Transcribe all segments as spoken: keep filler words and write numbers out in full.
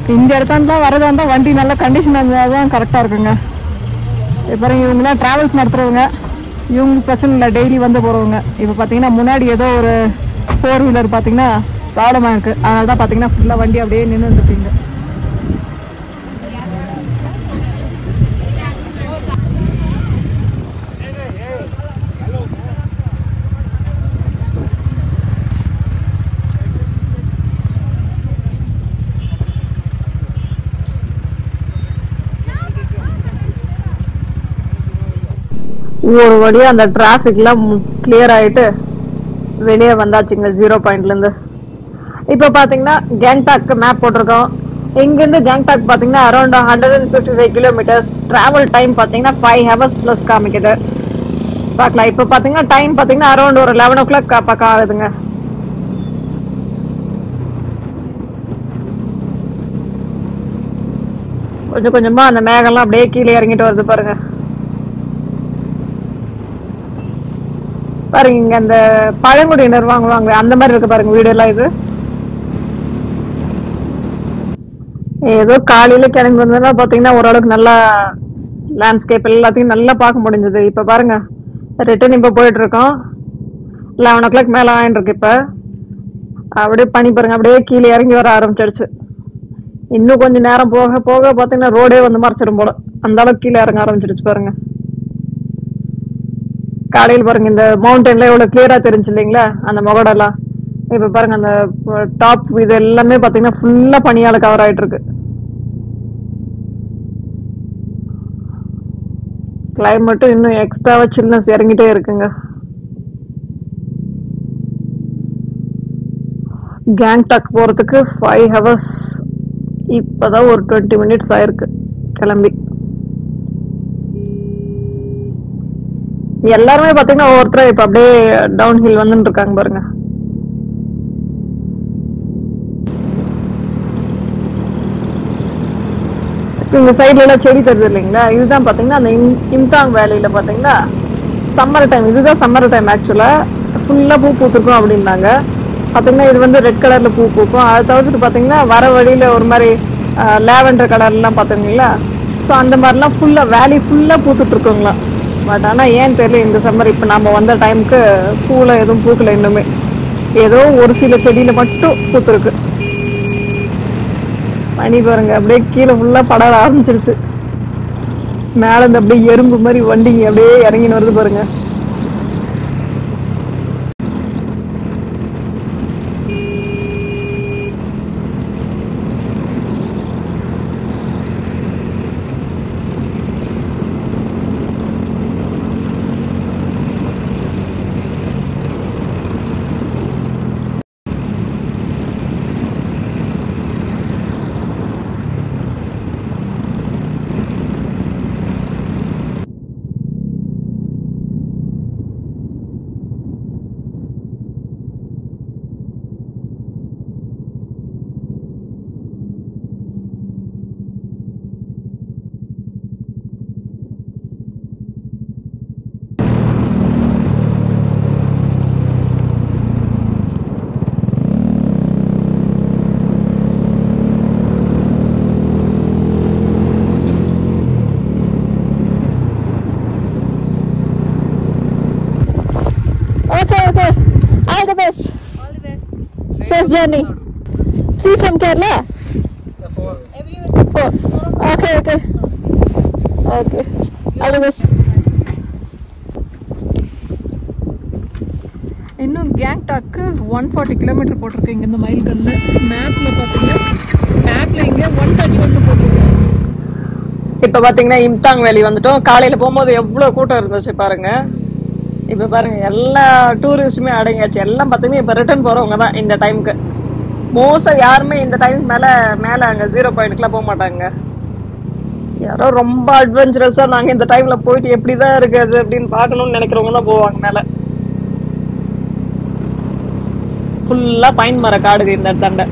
இந்த இடத்தாண்டலாம் வரதா இருந்தால் வண்டி நல்ல கண்டிஷன் இருந்தால் தான் கரெக்டாக இருக்குங்க. இப்போ இவங்களாம் ட்ராவல்ஸ் நடத்துகிறவங்க, இவங்களுக்கு பிரச்சனை இல்லை, டெய்லி வந்து போகிறவங்க. இப்போ பார்த்தீங்கன்னா முன்னாடி ஏதோ ஒரு ஃபோர் வீலர் பார்த்தீங்கன்னா ப்ராப்ளமாக இருக்குது. அதனால தான் பார்த்தீங்கன்னா ஃபுல்லாக வண்டி அப்படியே நின்றுட்டுருப்பீங்க. ஒரு வழியாக அந்த டிராஃபிக்லாம் கிளியர் ஆகிட்டு வெளியே வந்தாச்சுங்க ஜீரோ பாயிண்ட்லேருந்து. இப்போ பார்த்தீங்கன்னா கேங்டாக்கு மேப் போட்டிருக்கோம். இங்கேருந்து கேங்டாக் பார்த்தீங்கன்னா around hundred and fifty five kilometers. Travel time பார்த்தீங்கன்னா ஃபைவ் ஹவர்ஸ் ப்ளஸ் காமிக்குது. பார்க்கலாம். இப்போ பார்த்தீங்கன்னா டைம் பார்த்தீங்கன்னா அரௌண்ட் ஒரு லெவன் ஓ கிளாக் பக்கம் ஆகுதுங்க. கொஞ்சம் கொஞ்சமாக அந்த மேகம்லாம் அப்படியே கீழே இறங்கிட்டு வருது பாருங்க. பாருங்க இங்க அந்த பழங்குடியினர் வாங்குவாங்க அந்த மாதிரி இருக்கு பாருங்க வீடு எல்லாம். இது ஏதோ காலையில கிளம்பி வந்ததுன்னா பாத்தீங்கன்னா ஓரளவுக்கு நல்லா லேண்ட்ஸ்கேப் எல்லாத்தையும் நல்லா பார்க்க முடிஞ்சது. இப்ப பாருங்க ரிட்டர்ன் இப்ப போயிட்டு இருக்கோம். லெவன் ஓ கிளாக் மேல ஆயிட்டு இருக்கு. இப்ப அப்படியே பனி பாருங்க அப்படியே கீழே இறங்கி வர ஆரம்பிச்சிடுச்சு. இன்னும் கொஞ்சம் நேரம் போக போக பாத்தீங்கன்னா ரோடே வந்து மறைச்சிடும் போல, அந்த அளவுக்கு கீழே இறங்க ஆரம்பிச்சிடுச்சு பாருங்க. காலையில் பாருங்க இந்த மவுண்டன்ல எவ்வளவு கிளியரா தெரிஞ்சு இல்லைங்களா அந்த முகடெல்லாம். இப்ப பாருங்க அந்த டாப் இது எல்லாமே பாத்தீங்கன்னா ஃபுல்லா பனியால கவர் ஆயிட்டு இருக்கு. கிளைமேட்டும் இன்னும் எக்ஸ்ட்ராவா சில்னஸ் இறங்கிட்டே இருக்குங்க. கேங்டாக் போறதுக்கு ஃபைவ் ஹவர்ஸ். இப்பதான் ஒரு டுவெண்ட்டி மினிட்ஸ் ஆயிருக்கு கிளம்பி. எல்லாருமே பாத்தீங்கன்னா ஒவ்வொருத்தர் இப்ப அப்படியே டவுன் ஹில் வந்துட்டு இருக்காங்க பாருங்க. இந்த சைட்ல எல்லாம் செடி தருது இல்லைங்களா, இதுதான் பாத்தீங்கன்னா அந்த இம்தாங் வேலியில பாத்தீங்கன்னா சம்மர் டைம். இதுதான் சம்மர் டைம் ஆக்சுவலா. ஃபுல்லா பூ பூத்துருக்கும் அப்படின்னாங்க. பாத்தீங்கன்னா இது வந்து ரெட் கலர்ல பூ பூக்கும். அதை தவிர்த்து பாத்தீங்கன்னா வர வழியில ஒரு மாதிரி லேவெண்டர் கலர் எல்லாம் பாத்தீங்களா. ஸோ அந்த மாதிரிலாம் ஃபுல்லா வேலி ஃபுல்லா பூத்துட்டு இருக்குங்களா. பட் ஆனால் ஏன்னு தெரியல இந்த சம்மர் இப்போ நம்ம வந்த டைமுக்கு பூவில் எதுவும் பூக்கல. இன்னுமே ஏதோ ஒரு சில செடியில மட்டும் பூத்துருக்கு. பனி பாருங்க அப்படியே கீழே ஃபுல்லா பட ஆரம்பிச்சிருச்சு. மேல இருந்து அப்படியே எறும்பு மாதிரி வண்டிங்க அப்படியே இறங்கின்னு வருது பாருங்க. First journey. Three from Kerala? The four. Everyone. Four. Okay, okay. Okay. All the best. இன்னும் கேங்டாக்கு ஒன் ஃபார்ட்டி கிலோமீட்டர் போட்டிருக்கு இங்க இந்த மைல்கல்ல. மேப்ல பாத்தீங்கன்னா மேப்ல இங்க ஒன் தேர்ட்டி ஒன்னு போட்டிருக்கு. இப்ப பாத்தீங்கன்னா இம்தாங் வேலி வந்துட்டோம். காலையில போகும்போது எவ்வளவு கூட்டம் இருந்துச்சு பாருங்க. இப்ப பாருங்க எல்லா டூரிஸ்டுமே அடங்கியாச்சு. எல்லாம் பாத்தீங்கன்னா இப்ப ரிட்டர்ன் போறவங்க தான் இந்த டைமுக்கு. மோஸ்டா யாருமே இந்த டைமுக்கு மேல மேல அங்க ஜீரோ பாயிண்ட்க்குலாம் போக மாட்டாங்க. யாரோ ரொம்ப அட்வென்ச்சரஸா நாங்க இந்த டைம்ல போயிட்டு எப்படிதான் இருக்கு அது அப்படின்னு பாக்கணும்னு நினைக்கிறவங்க தான் போவாங்க மேல. ஃபுல்லா பைன் மர காடுது இந்த தண்டை.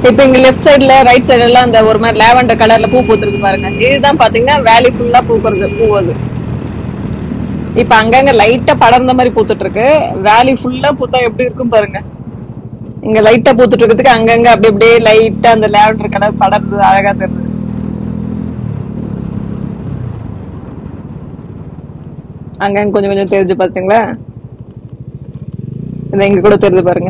இப்ப இங்க லெஃப்ட் சைடுல ரைட் சைடு எல்லாம் அந்த ஒரு மாதிரி லாவெண்டர் கலர்ல பூ பூத்துருக்கு பாருங்க. இதுதான் பாத்தீங்கன்னா வேலி ஃபுல்லா பூக்குறது பூ அது. இப்ப அங்கங்க லைட்டா படர்ந்த மாதிரி பூத்துட்டு இருக்கு. வேலி ஃபுல்லா பூத்தா எப்படி இருக்கும் பாருங்க. இங்க லைட்டா பூத்துட்டு இருக்கிறதுக்கு அங்கங்க அப்படி அப்படியே லைட்டா அந்த லாவெண்டர் கலர் படர்ந்து அழகா தெரியுது. அங்க கொஞ்சம் கொஞ்சம் தெரிஞ்சு பாத்தீங்களா? இது இங்க கூட தெரிஞ்சு பாருங்க.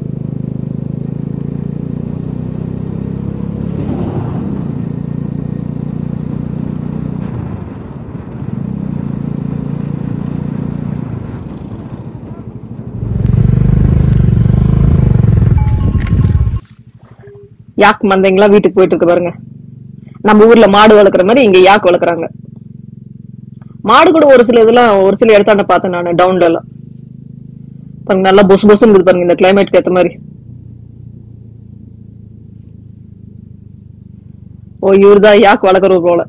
யாக் மந்தைங்களா வீட்டுக்கு போயிட்டு இருக்கு பாருங்க. நம்ம ஊர்ல மாடு வளர்க்குற மாதிரி இங்க யாக் வளர்க்குறாங்க. மாடு கூட ஒரு சில இதெல்லாம் ஒரு சில இடத்தாண்ட பார்த்தேன் நான் டவுன்ல எல்லாம் பாருங்க. நல்லா பொசு பொசுன்னு இருக்குது பாருங்க இந்த கிளைமேட்க்கு ஏற்ற மாதிரி. ஓ இவருதான் யாக் வளர்க்குறது போல.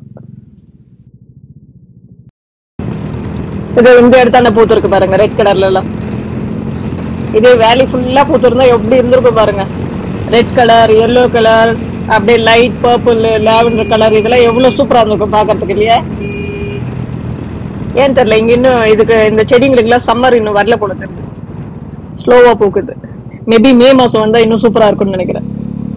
இது இந்த இடத்தாண்ட பூத்து இருக்கு பாருங்க ரெட் கலர்ல எல்லாம். இதே வேலி ஃபுல்லா பூத்து இருந்தா எப்படி இருந்திருக்கும் பாருங்க. ரெட் கலர், எல்லோ கலர், அப்படியே லைட் பர்பிள், லாவெண்டர் கலர், இதெல்லாம் எவ்வளவு சூப்பரா இருந்திருக்கும் பாக்குறதுக்கு இல்லையா? ஏன் தெரியல இங்க இன்னும் இதுக்கு இந்த செடிங்களுக்கு எல்லாம் சம்மர் இன்னும் வரல போல தெரியுது. ஸ்லோவா பூக்குது. மேபி மே மாசம் வந்தா இன்னும் சூப்பரா இருக்கும்னு நினைக்கிறேன்.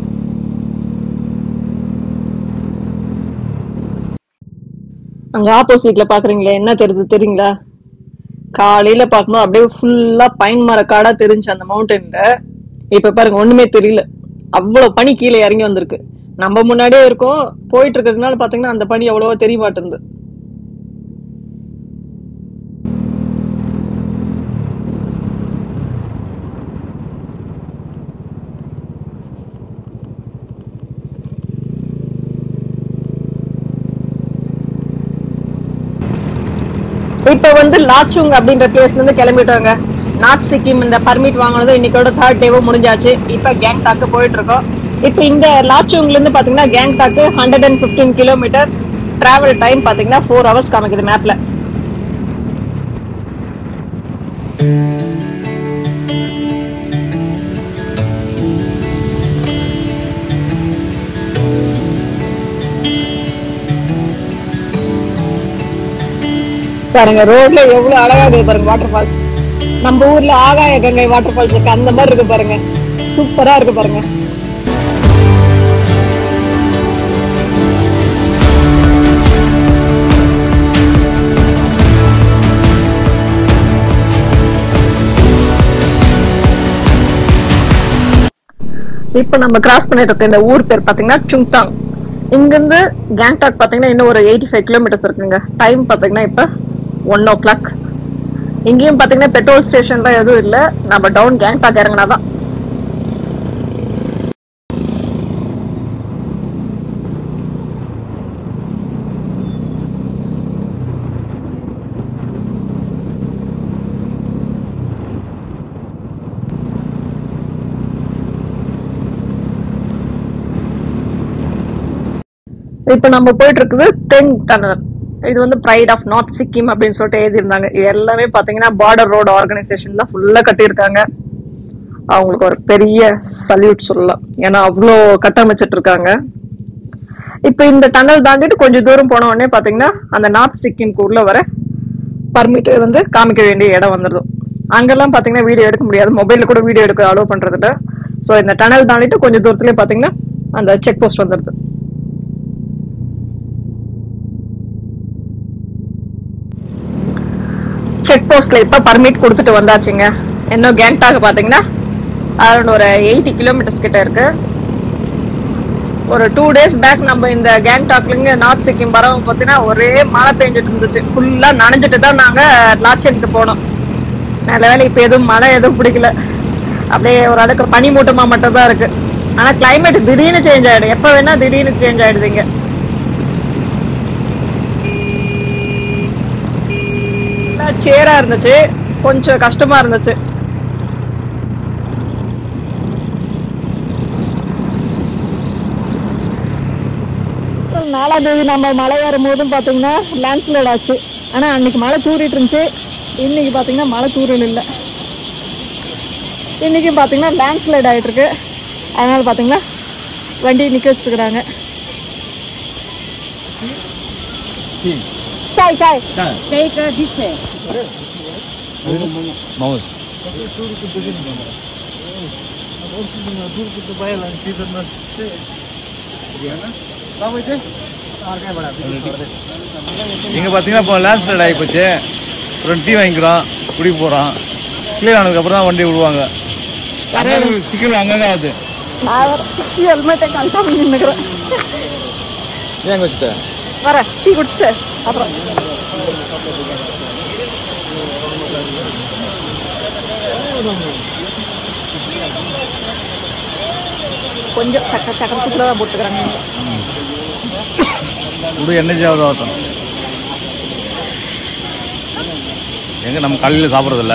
அங்க ஆப்போசிட்ல பாக்குறீங்களா என்ன தெரியுது தெரியுங்களா? காலையில பாக்கும்போது அப்படியே ஃபுல்லா பைன் மர காடா தெரிஞ்சு அந்த மவுண்டன்ல. இப்ப பாருங்க ஒண்ணுமே தெரியல. அவ்வளவு பனி கீழே இறங்கி வந்திருக்கு. நம்ம முன்னாடியே இருக்கோம் போயிட்டு இருக்கிறதுனால பாத்தீங்கன்னா அந்த பனி அவ்வளவா தெரிய மாட்டேங்குது. இப்ப வந்து லாச்சுங் அப்படின்ற பிளேஸ்ல இருந்து கிளம்பிட்டாங்க. நார்த் சிக்கிம் இந்த பர்மிட் வாங்கினது இன்னைக்கோட தேர்ட் டேவும் முடிஞ்சாச்சு. இப்ப கேங்டாக்கு போயிட்டு இருக்கோம். இப்ப இந்த லாச்சுங்ல இருந்து பாத்தீங்கன்னா கேங்டாக்கு hundred and fifteen kilometer. Travel time பாத்தீங்கன்னா ஃபோர் ஹவர்ஸ் காமிக்குது மேப்ல. பாருங்க ரோட்ல எவ்வளவு அழகா இருக்கு பாருங்க வாட்டர் ஃபால்ஸ். நம்ம ஊர்ல ஆகாய கங்கை வாட்டர் ஃபால்ஸ் இருக்கு அந்த மாதிரி இருக்கு பாருங்க. சூப்பரா இருக்கு பாருங்க. இப்ப நம்ம கிராஸ் பண்ணிட்டு இருக்க இந்த ஊர் பேர் பாத்தீங்கன்னா சுங்தாங். இங்க இருந்து கேங்டாக் பாத்தீங்கன்னா இன்னும் ஒரு எயிட்டி ஃபைவ் கிலோமீட்டர்ஸ் இருக்குங்க. டைம் பாத்தீங்கன்னா இப்ப ஒன் ஓ கிளாக். இங்கேயும் பாத்தீங்கன்னா பெட்ரோல் ஸ்டேஷன்லாம் எதுவும் இல்லை. நம்ம டவுன் கேங்டாக் இறங்கினாதான். இப்ப நம்ம போயிட்டு இருக்குது தென் டனல். இது வந்து பிரைட் ஆஃப் நார்த் சிக்கிம் அப்படின்னு சொல்லிட்டு எழுதி இருந்தாங்க. எல்லாமே பாத்தீங்கன்னா பார்டர் ரோடு ஆர்கனைசேஷன் தான் ஃபுல்லா கட்டியிருக்காங்க. அவங்களுக்கு ஒரு பெரிய சல்யூட் சொல்லலாம். ஏன்னா அவ்வளோ கட்டமைச்சிட்டு இருக்காங்க. இப்ப இந்த டனல் தாண்டிட்டு கொஞ்சம் தூரம் போன உடனே பாத்தீங்கன்னா அந்த நார்த் சிக்கிம்க்கு உள்ள வர பர்மிட் வந்து காமிக்க வேண்டிய இடம் வந்துடும். அங்கெல்லாம் பாத்தீங்கன்னா வீடியோ எடுக்க முடியாது. மொபைல்ல கூட வீடியோ எடுக்க அலோவ் பண்றது இல்லை. ஸோ இந்த டனல் தாண்டிட்டு கொஞ்சம் தூரத்துலேயே பாத்தீங்கன்னா அந்த செக் போஸ்ட் வந்துடுது. செக் போஸ்ட்ல இப்ப பர்மிட் கொடுத்துட்டு வந்தாச்சுங்க. இன்னும் கேங்டாக் பாத்தீங்கன்னா அரௌண்ட் ஒரு எயிட்டி கிலோமீட்டர்ஸ் கிட்ட இருக்கு. ஒரு டூ டேஸ் பேக் நம்ம இந்த கேங்டாக்ல இருந்து நார்த் சிக்கிம் வரவும் பாத்தீங்கன்னா ஒரே மழை பெஞ்சிட்டு இருந்துச்சு. ஃபுல்லா நனைஞ்சிட்டு தான் நாங்க லாச்சனுக்கு போனோம். நல்ல வேலை இப்ப எதுவும் மழை எதுவும் பிடிக்கல. அப்படியே ஒரு அளவுக்கு பனி மூட்டமா மட்டும் தான் இருக்கு. ஆனா கிளைமேட் திடீர்னு சேஞ்ச் ஆயிடும். எப்ப வேணா திடீர்னு சேஞ்ச் ஆயிடுதுங்க. சேரா இருந்துச்சு, கொஞ்சம் கஷ்டமா இருந்துச்சு. நாலாம் தேதி நம்ம மலை ஏறும் போதும் பாத்தீங்கன்னா லேண்ட்ஸ்லைட் ஆச்சு. ஆனா அன்னைக்கு மழை தூரிட்டு இருந்துச்சு. இன்னைக்கு பாத்தீங்கன்னா மழை தூரல் இல்லை. இன்னைக்கு பாத்தீங்கன்னா லேண்ட்ஸ்லைட் ஆயிட்டு இருக்கு. அதனால பாத்தீங்கன்னா வண்டி நிக்க வச்சிருக்காங்க. Sai Sai Take uh, this way. Mouse. இங்க பாத்தீங்கன்னா இப்போ லாஸ்ட் ரைட் ஆகி போச்சு. அப்புறம் டீ வாங்கிக்கிறோம், குடிக்க போறோம். கிளியர் ஆனதுக்கு அப்புறம் தான் வண்டி விடுவாங்க. சிக்கன் அங்கங்க ஆகுது. ஹெல்மெட்டை கன்ஃபார்ம் நின்னுக்கிறேன். ஏன் வச்சுட்ட வர டீ குடிச்சிட்டு அப்புறம் கொஞ்சம் சக்கரை சக்கரத்துக்குள்ள தான் போட்டுக்கிறாங்க. ஒரு எனர்ஜி ஆகுது ஆகட்டும். எங்க நம்ம காலையில் சாப்பிட்றதில்ல,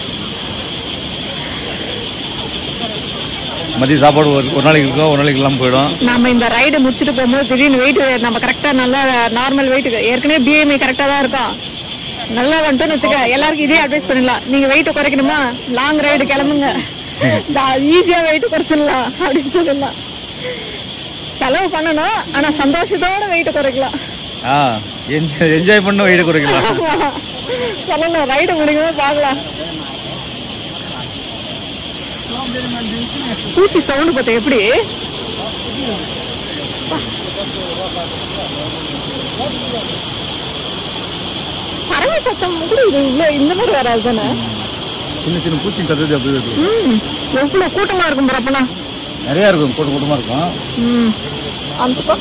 மதியம் சாப்பாடு ஒரு ஒரு நாளைக்கு இருக்கும், ஒரு நாளைக்கு இல்லாமல் போயிடும். நம்ம இந்த ரைடு முடிச்சுட்டு போகும்போது திடீர்னு வெயிட் நம்ம கரெக்டாக நல்லா நார்மல் வெயிட்டுக்கு ஏற்கனவே பிஎம்ஐ கரெக்டாக தான் இருக்கும். நல்லா வந்துட்டுன்னு வச்சுக்க, எல்லாருக்கும் இதே அட்வைஸ் பண்ணிடலாம். நீங்க வெயிட் குறைக்கணுமா லாங் ரைடு கிளம்புங்க, ஈஸியா வெயிட் குறைச்சிடலாம் அப்படின்னு சொல்லலாம். செலவு பண்ணணும், ஆனா சந்தோஷத்தோட வெயிட் குறைக்கலாம். என்ஜாய் பண்ண வெயிட் குறைக்கலாம். சொல்லலாம் ரைடு முடிக்கணும் பார்க்கலாம். பூச்சி சவுண்ட் பார்த்தா எப்படி பறவை சத்தம் கூட இது இவ்வளவு இந்த மாதிரி வராது தானே. சின்ன சின்ன பூச்சி கத்துது அப்படி இருக்கு. எவ்வளவு கூட்டமா இருக்கும் பரப்பனா, நிறைய இருக்கும், கூட்டம் கூட்டமா இருக்கும். அந்த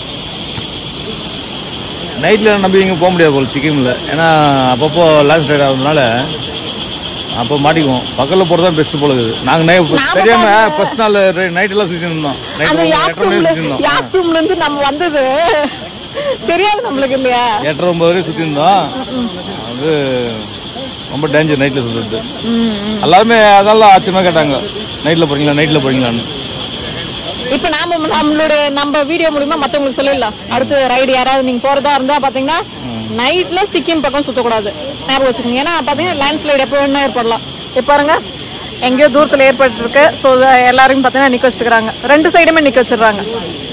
நைட்ல நம்பி இங்கே போக முடியாது போல சிக்கிம்ல. ஏன்னா அப்பப்போ லாஸ்ட் ரைட் ஆகுறதுனால அப்போ மாட்டிக்குவோம். பக்கத்தில் போகிறது தான் பெஸ்ட் போல இருக்குது. நாங்கள் தெரியாம ஃபர்ஸ்ட் நாள் நைட் எல்லாம் சுற்றி இருந்தோம். இருந்து நம்ம வந்தது தெரியாது நம்மளுக்கு இல்லையா. எட்டரை ஒன்பது வரையும் சுற்றி இருந்தோம். அது ரொம்ப டேஞ்சர் நைட்டில் சுற்றுறது. எல்லாருமே அதெல்லாம் ஆச்சரியமாக கேட்டாங்க, நைட்டில் போகிறீங்களா நைட்டில் போகிறீங்களான்னு. இப்ப நாம நம்மளோட நம்ம வீடியோ மூலமா மத்தவங்களுக்கு சொல்லிடலாம். அடுத்து ரைடு யாராவது நீங்க போறதா இருந்தா பாத்தீங்கன்னா நைட்ல சிக்கிம் பக்கம் சுத்தக்கூடாது, ஞாபகம் வச்சுக்கோங்க. ஏன்னா பாத்தீங்கன்னா லேண்ட்ஸ்லைட் எப்போ வேணா ஏற்படலாம். இப்ப பாருங்க எங்கேயோ தூரத்துல ஏற்பட்டு இருக்கு. ஸோ எல்லாரும் பாத்தீங்கன்னா நிக்க வச்சுக்கிறாங்க, ரெண்டு சைடுமே நிக்க வச்சிடறாங்க.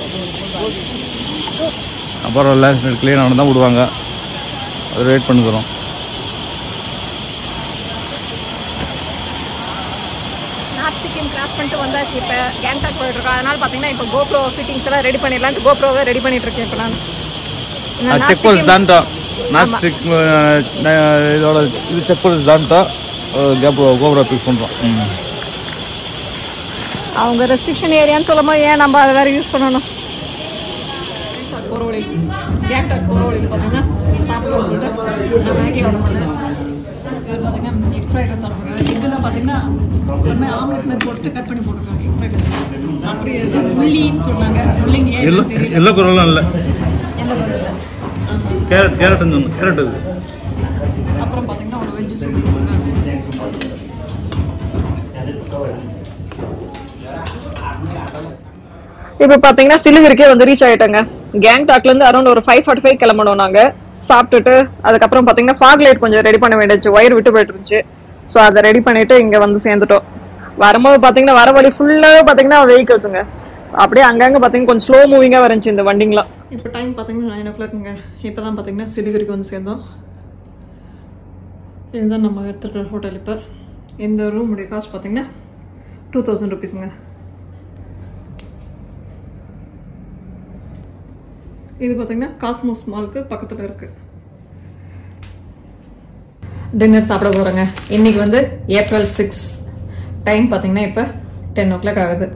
அப்புறம் லேண்ட் கிளியர் ஆனது தான் விடுவாங்க, அது வெயிட் பண்ணுறோம். சிக்கிம் கிராஸ் பண்ணிட்டு வந்தாச்சு. இப்போ கேங்டாக் போயிட்டு இருக்கோம். அதனால பாத்தீங்கன்னா இப்போ கோப்ரோ ஃபிட்டிங்ஸ் எல்லாம் ரெடி பண்ணிடலான்ட்டு கோப்ரோவை ரெடி பண்ணிட்டு இருக்கேன். இப்போ நான் செக் போஸ்ட் தான்ட்டோம். நாட் செக் இதோட இது செக் போஸ்ட் தான்ட்டோம். கோப்ரோ கோப்ரோ பிக்ஸ் பண்ணுறோம். அவங்க ரெஸ்ட்ரிக்ஷன் ஏரியான்னு சொல்லும் போது ஏன் நம்ம அதை வேற யூஸ் பண்ணணும். போகிற வழி கேங்டாக் போகிற வழியில் பார்த்தீங்கன்னா சாப்பிடலாம்னு சொல்லிட்டு நான் மேகி ஆர்டர் பண்ணேன். இவர் பார்த்தீங்கன்னா எக் ஃப்ரைட் ரைஸ் ஆர்டர் பண்ணுறாங்க. எங்கெல்லாம் பார்த்தீங்கன்னா ஒருமே ஆம்லெட் மாதிரி போட்டு கட் பண்ணி போட்டுருக்காங்க எக் ஃப்ரைட் ரைஸ். அப்படி ஏதோ முள்ளின்னு சொன்னாங்க. முள்ளிங்க எல்லா குரலும் இல்லை, எந்த குரலும் இல்லை. கேரட் கேரட் கேரட் இது. அப்புறம் பார்த்தீங்கன்னா ஒரு வெஜ்ஜு சூப் கொடுத்துருக்காங்க. இப்போ பார்த்தீங்கன்னா சிலிகுரிக்கே வந்து ரீச் ஆகிட்டோங்க. கேங்டாக்ல இருந்து அரௌண்ட் ஒரு ஃபைவ் ஃபார்ட்டி ஃபைவ் கிளம்பணும் நாங்கள். சாப்பிட்டுட்டு அதுக்கப்புறம் பார்த்தீங்கன்னா ஃபாக் லைட் கொஞ்சம் ரெடி பண்ண வேண்டியது, ஒயர் விட்டு போயிட்டு இருந்துச்சு. ஸோ அதை ரெடி பண்ணிட்டு இங்கே வந்து சேர்ந்துட்டோம். வரும்போது பார்த்தீங்கன்னா வர வழி ஃபுல்லாகவே பார்த்தீங்கன்னா வெஹிக்கிள்ஸுங்க. அப்படியே அங்கங்கே பார்த்தீங்கன்னா கொஞ்சம் ஸ்லோ மூவிங்காக வந்துச்சு இந்த வண்டிங்களாம். இப்போ டைம் பார்த்தீங்கன்னா நைன் ஓ கிளாக்குங்க. இப்போ தான் பார்த்தீங்கன்னா சிலிகுரிக்கு வந்து சேர்ந்தோம். இதுதான் நம்ம எடுத்துகிற ஹோட்டல். இப்போ இந்த ரூமுடைய காஸ்ட் பார்த்தீங்கன்னா டூ தௌசண்ட் ருபீஸுங்க. இது பார்த்தீங்கன்னா காஸ்மோஸ் மாலுக்கு பக்கத்தில் இருக்கு. டின்னர் சாப்பிட போகிறோங்க. இன்னைக்கு வந்து ஏப்ரல் சிக்ஸ், டைம் பார்த்தீங்கன்னா இப்போ டென் ஓ கிளாக் ஆகுது.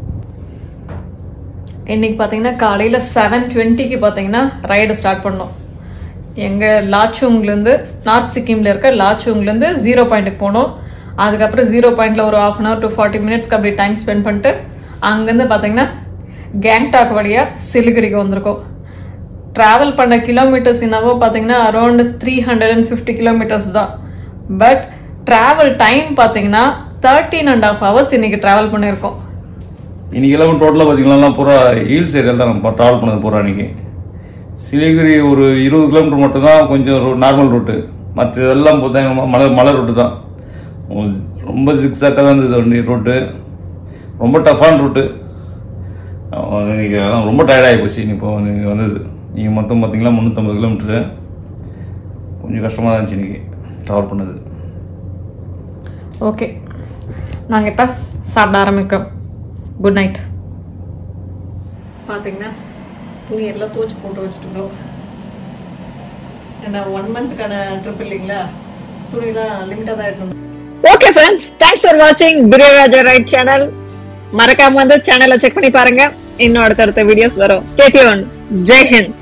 இன்னைக்கு பார்த்தீங்கன்னா காலையில் செவன் டுவெண்ட்டிக்கு பார்த்தீங்கன்னா ரைடு ஸ்டார்ட் பண்ணோம். எங்கள் லாச்சூங்லேருந்து நார்த் சிக்கிமில் இருக்க லாச்சூங்லேருந்து ஜீரோ பாயிண்ட்டுக்கு போனோம். அதுக்கப்புறம் ஜீரோ பாயிண்ட்டில் ஒரு half an hour to forty மினிட்ஸ்க்கு அப்படி டைம் ஸ்பெண்ட் பண்ணிட்டு அங்கேருந்து பார்த்தீங்கன்னா கேங்டாக் வழியாக சிலிகுரிக்கு வந்திருக்கோம். ட்ராவல் பண்ண கிலோமீட்டர்ஸ் என்னவோ பார்த்தீங்கன்னா around three hundred and fifty kilometers தான். பட் ட்ராவல் டைம் பார்த்தீங்கன்னா தேர்ட்டீன் அண்ட் ஹாஃப் ஹவர்ஸ் இன்னைக்கு ட்ராவல் பண்ணியிருக்கோம். இன்னைக்கு எல்லாம் டோட்டலாக பார்த்தீங்கன்னா பூரா ஹில்ஸ் ஏரியாவில் தான் நம்ம ட்ராவல் பண்ணது பூரா. இன்னைக்கு சிலிகுரி ஒரு இருபது கிலோமீட்டர் மட்டும் தான் கொஞ்சம் நார்மல் ரூட்டு, மற்ற இதெல்லாம் பார்த்தீங்கன்னா மலை மலை ரூட்டு தான். ரொம்ப ஜிக்ஸாக்காக தான் இருந்தது வண்டி ரூட்டு, ரொம்ப டஃப்பான ரூட்டு. இன்னைக்கு அதான் ரொம்ப டயர்டாகி போச்சு. இப்போ நீங்கள் வந்தது நீங்கள் மொத்தம் பார்த்தீங்களா முந்நூற்றம்பது கிலோமீட்டரு. கொஞ்சம் கஷ்டமாக தான் இருந்துச்சு இன்னைக்கு ட்ராவல் பண்ணது. ஓகே, நாங்கள் இப்போ சாப்பிட ஆரம்பிக்கிறோம். Good night. பார்த்தீங்கன்னா துணி எல்லாம் துவச்சி போட்டு வச்சுட்டுருக்கோம். ஏன்னா ஒன் மந்த்துக்கான ட்ரிப் இல்லைங்களா, துணிலாம் லிமிட்டாக தான் எடுத்து. ஓகே ஃப்ரெண்ட்ஸ், தேங்க்ஸ் ஃபார் வாட்சிங் பிரியாணி ரைட் சேனல். மறக்காம வந்து சேனலை செக் பண்ணி பாருங்க. இன்னும் அடுத்தடுத்த வீடியோஸ் வரும். Stay tuned. Jai Hind.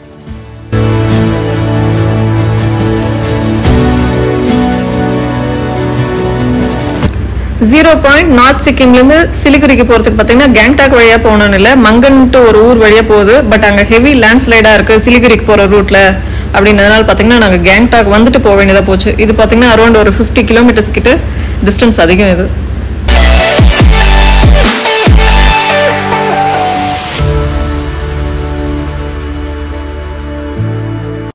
Zero point north சிக்கிம்ல இருந்து சிலிகுரிக்கு போறதுக்கு பாத்தீங்கன்னா கேங்டாக் வழியா போகணும்னு இல்ல, மங்கன்ட்டு ஒரு ஊர் வழியா போகுது. பட் அங்க ஹெவி லேண்ட்ஸ்லைடா இருக்கு சிலிகுரிக்கு போற ரூட்ல. அப்படின்றதுனால பாத்தீங்கன்னா நாங்க கேங்டாக் வந்துட்டு போக வேண்டியதா போச்சு. இது பாத்தீங்கன்னா அரௌண்ட் ஒரு பிப்டி கிலோமீட்டர்ஸ் கிட்ட டிஸ்டன்ஸ் அதிகம் இது.